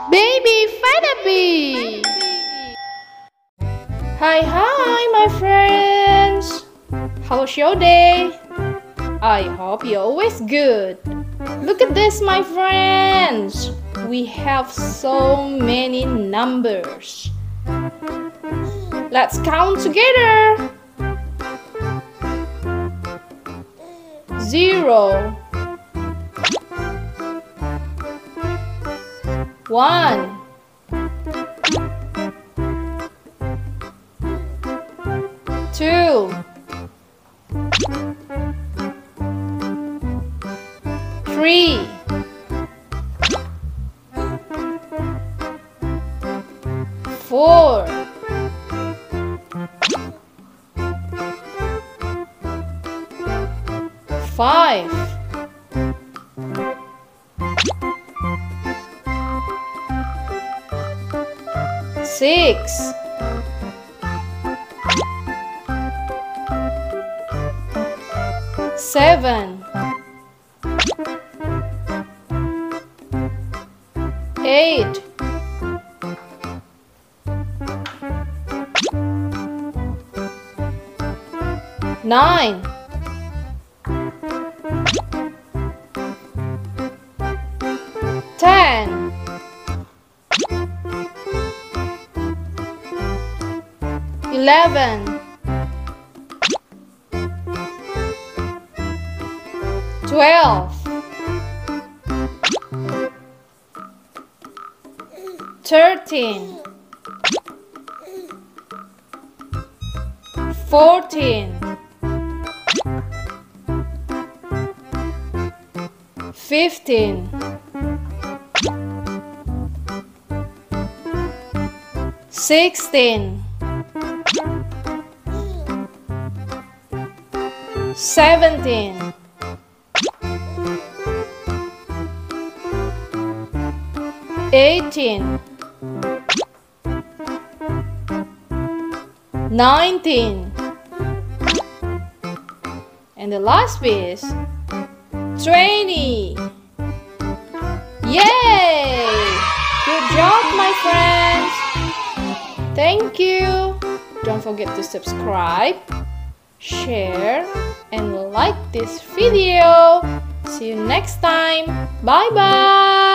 Baby Fanaby! Hi, my friends! How was your day? I hope you're always good. Look at this, my friends! We have so many numbers. Let's count together. 0 1 2 3 4 5 6 7 8 9 10 11 12 13 14 15 16 17 18 19 and the last piece 20. Yay! Good job, my friends! Thank you! Don't forget to subscribe, share, and like this video. See you next time. Bye bye!